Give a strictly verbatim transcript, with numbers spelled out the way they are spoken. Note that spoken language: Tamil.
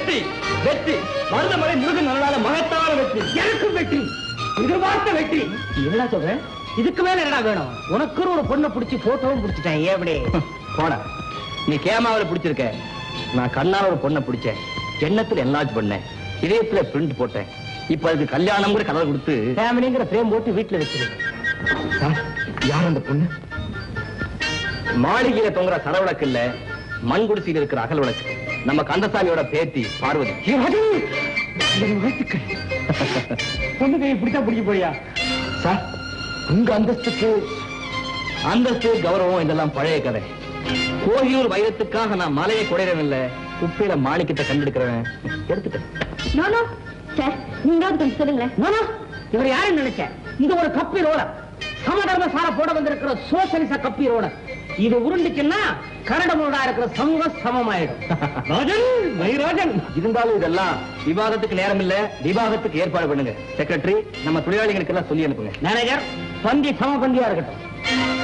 வெற்றி வெற்றி மருதமலை முருகன் நல்லாத மகத்தான வெற்றி எனக்கும் வெற்றி எதிர்பார்த்த வெற்றி என்ன சொல்றேன் இதுக்கு மேல என்னடா வேணும் உனக்குன்னு ஒரு பொண்ணை பிடிச்சி போட்டோவும் பிடிச்சிட்டேன் எப்படி போட நீ கேமாவில பிடிச்சிருக்க நான் கண்ணால ஒரு பொண்ணை பிடிச்சேன் எண்ணத்துல என்லார்ஜ் பண்ணேன் இதயத்துல பிரிண்ட் போட்டேன் இப்ப அதுக்கு கல்யாணம்ங்கிற கலர் கொடுத்து ஃபேமிலிங்கிற ஃப்ரேம் போட்டு வீட்டுல வச்சிருக்கேன் யார் அந்த பொண்ணு மாளிகையில தொங்குற சரவளக்கு இல்ல மண் குடிசையில் இருக்கிற அகல் விளக்கு நம்ம கந்தசாமியோட பேத்தி பார்வதி பொண்ணுக்கு இப்படித்தான் பிடிக்க போறியா சார் உங்க அந்தஸ்துக்கு அந்தஸ்து கௌரவம் இதெல்லாம் பழைய கதை கோயிலூர் வைரத்துக்காக நான் மலையை குடையறேன் இல்ல குப்பையில மாணிக்கத்தை கண்டெடுக்கிறேன் எடுத்துட்டேன் நீங்க கொஞ்சம் சொல்லுங்களேன் இவர் யாருன்னு நினைச்சேன் இது ஒரு கப்பி ரோலர் சமதர்ம சார போட வந்திருக்கிற சோசலிச கப்பி ரோலர் இது உருண்டுச்சுன்னா கரடமுடா இருக்கிற சமூக சமமாயிடும் ராஜன் இருந்தாலும் இதெல்லாம் விவாதத்துக்கு நேரம் இல்ல விவாதத்துக்கு ஏற்பாடு பண்ணுங்க செக்ரட்டரி நம்ம தொழிலாளிகளுக்கு எல்லாம் சொல்லி அனுப்புங்க மேனேஜர் பந்தி சம பந்தியா இருக்கட்டும்